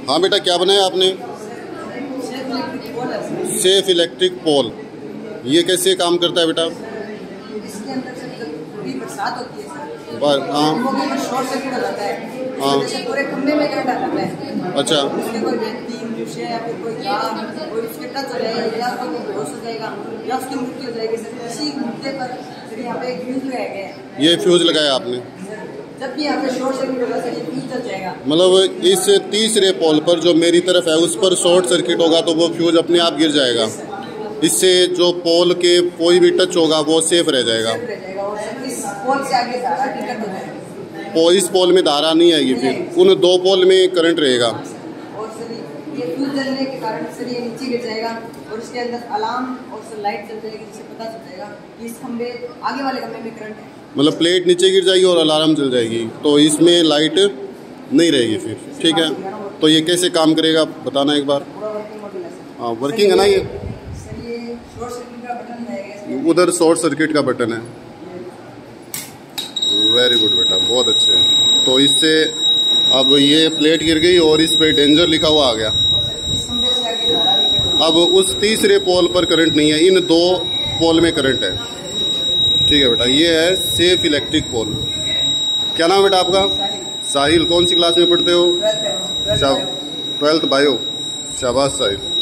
हाँ बेटा, क्या बनाया आपने? Safe electric pole. ये कैसे काम करता है बेटा? इसके अंदर से जब बरसात होती है सर, हाँ शॉर्ट सर्किट हो जाता है। हाँ, पूरे खंभे में करंट आ जाता है। अच्छा। उसके कोई व्यक्ति मनुष्य या फिर कोई तार कोई उसके टच हो जाएगा या कोई बेहोश हो जाएगा या उसकी मृत्यु हो जाएगी सर। इसी मुद्दे पर सर यहाँ पे एक फ्यूज लगाया गया है। ये फ्यूज लगाया आपने? जब भी यहाँ पे शॉर्ट सर्किट होगा सर, ये फ्यूज जल जाएगा। मतलब इस तीसरे पोल पर जो मेरी तरफ है उस पर शॉर्ट सर्किट होगा तो वो फ्यूज अपने आप गिर जाएगा। इससे जो पोल के कोई भी टच होगा वो सेफ रह जाएगा। पोल से आगे धारा टिकट हो जाएगा। इस पोल में धारा नहीं आएगी, फिर उन दो पोल में करंट रहेगा। और सर ये फ्यूज जलने के कारण सर ये नीचे गिर जाएगा और इसके अंदर अलार्म और सर लाइट जल जाएगी, जिससे पता चल जाएगा कि इस खंबे आगे वाले खंबे में करंट है। मतलब प्लेट नीचे गिर जाएगी और अलार्म जल जाएगी, तो इसमें लाइट नहीं रहेगी फिर। ठीक है, तो ये कैसे काम करेगा बताना एक बार। हाँ, वर्किंग है ना ये? शॉर्ट सर्किट का बटन है, उधर शॉर्ट सर्किट का बटन है। वेरी गुड बेटा, बहुत अच्छे। तो इससे अब ये प्लेट गिर गई और इस पे डेंजर लिखा हुआ आ गया। अब उस तीसरे पोल पर करंट नहीं है, इन दो पोल में करंट है। ठीक है बेटा, ये है सेफ इलेक्ट्रिक पोल। क्या नाम है बेटा आपका? साहिल। कौन सी क्लास में पढ़ते हो? 12th bio. शाबाश साहिल।